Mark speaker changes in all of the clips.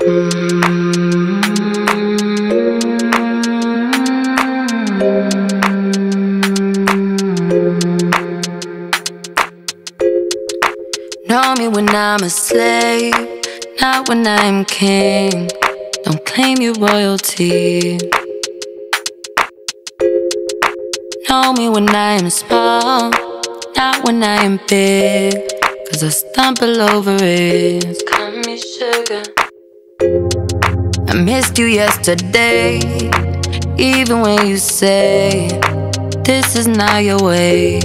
Speaker 1: Know me when I'm a slave, not when I'm king. Don't claim your royalty. Know me when I'm small, not when I'm big, 'cause I stumble over it. Call me sugar. I missed you yesterday, even when you say this is not your way.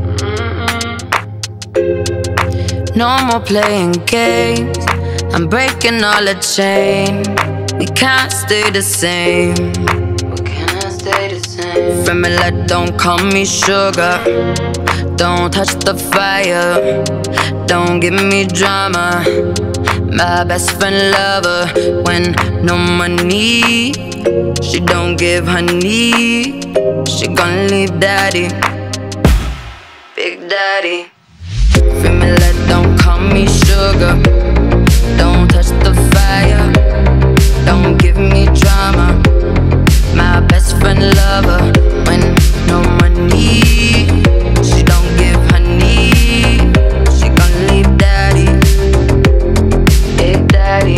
Speaker 1: No more playing games, I'm breaking all the chain. We can't stay the same. We can't stay the same. Family, don't call me sugar. Don't touch the fire. Don't give me drama. My best friend lover when no money. She don't give her need. She gon' leave daddy, big daddy. Family, don't call me sugar. Don't touch the fire. Don't give me drama. My best friend lover when no money. She don't give her need. She gon' leave daddy, big daddy.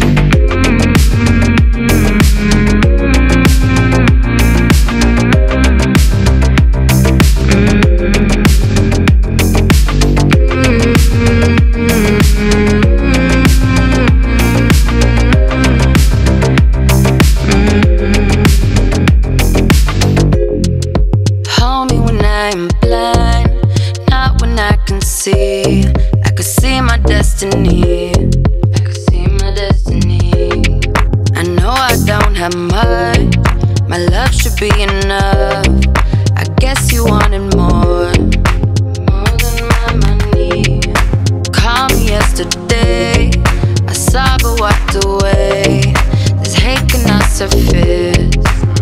Speaker 1: I could see my destiny. I could see my destiny. I know I don't have much. My love should be enough. I guess you wanted more, more than my money. Call me yesterday. I saw but walked away. This hate cannot surface.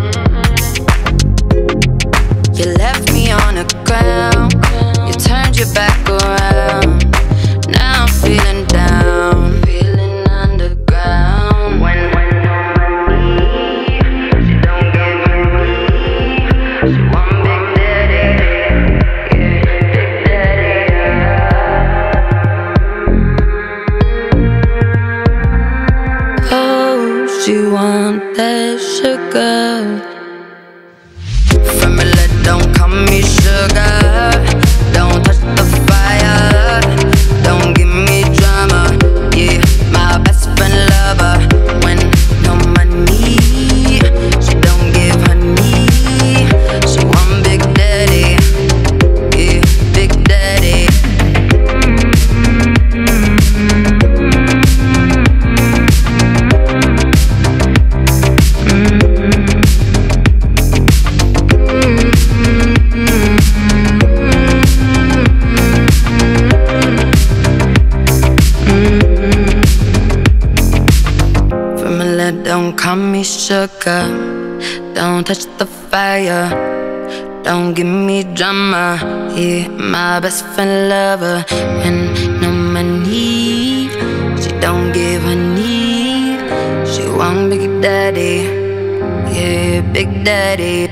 Speaker 1: You left me on the ground. You turned your back around. Now I'm feeling down, feeling underground. When no money, she don't give her me. She want big daddy, yeah, big daddy. Oh, she want that sugar. Family, don't call me sugar. Don't touch the fire. Don't give me drama. Yeah, my best friend lover when no money. She don't give her need. She want big daddy, yeah, big daddy. Don't call me sugar. Don't touch the fire. Don't give me drama. Yeah, my best friend lover when no money. She don't give her need. She want big daddy, yeah, big daddy.